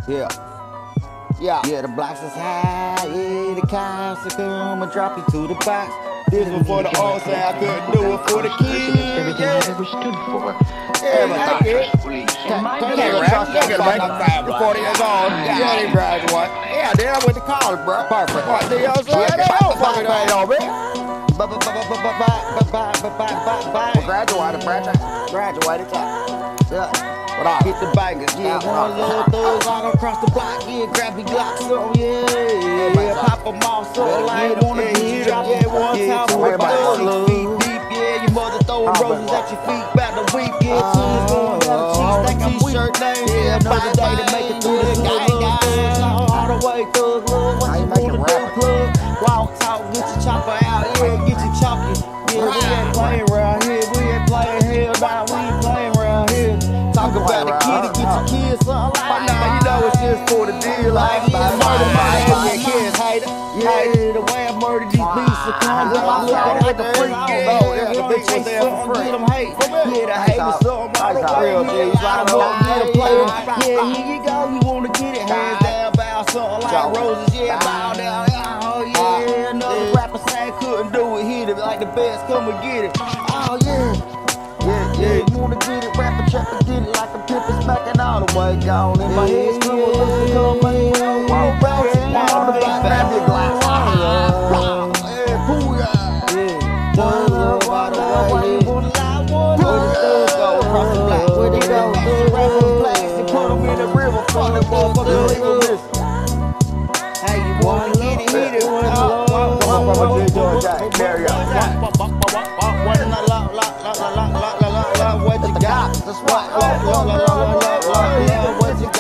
Yeah. Yeah, the blocks is high, yeah, the cops are come and drop you to the box. This one for the old say I couldn't do it for the kids. Everything I've ever stood for. Everything. Can't rap, you get back. You're 40 years old, you ain't graduate. Yeah, then I went to college, bro. Perfect. What, you know what I'm saying? They don't fucking know it on me. Graduated, yeah. What up? Hit the bangers, yeah. One little thugs all across the block, yeah. Grab your Glock, so yeah. Pop them off, so like wanna get drop, yeah. One time for about 6 feet deep, yeah. Your mother throwing roses at your feet, about the week, yeah. Teens going down the cheese, like I'm t-shirt names, yeah. Another day to make it through the gang, all the way thug, love. What you wanna do, plug? Walk, talk, get your chopper out, yeah. Get your chalky, yeah. We ain't playing around here, we ain't playing hell, nah, we ain't playing around here. Talk about the kid to get your kids something like that. Now you know it's just for the deal. Like murder my kids hater. Yeah, the way I murdered these beasts to come down. Looking like a freak. I don't know. Yeah, the big ones there for free. Get them hate. Yeah, the hate was something all the way. I don't know. Get a play. Yeah, here you go. You wanna get it hands down, bow something like roses. Yeah, bow down. Oh yeah, another rapper saying couldn't do it. Hit it like the best. Come and get it. Oh yeah. Yeah, you wanna get it, rapper, trapper, get it like a pimp is smacking all the way gone. In my head, screw a look, come man, walk back, on the back, grab your glass. Yeah, booyah. Yeah, thugs all the way, yeah. Where the thugs go across the block, where they go, rapper blacks and put them in the river, fuck them motherfuckers, leave them missing. Hey, you wanna get it, hit it, carry on. What you got? That's what. What you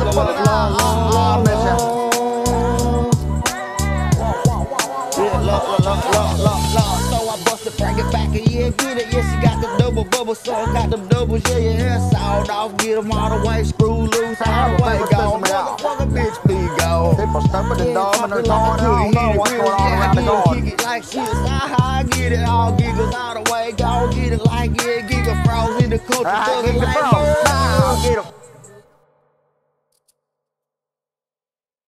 got? So I bust it, bring it back, and yeah, get it. Yeah, she got the double bubble, so I got them doubles. Yeah, sawed off, get them all the way, screw loose, all the way gone. Motherfucker, bitch, be gone. People stumping the dog and they're going, I don't know what's going on around the garden. Kick it like shit, I get it, all giggles all the way, go get it like yeah, giggle froze in the country, like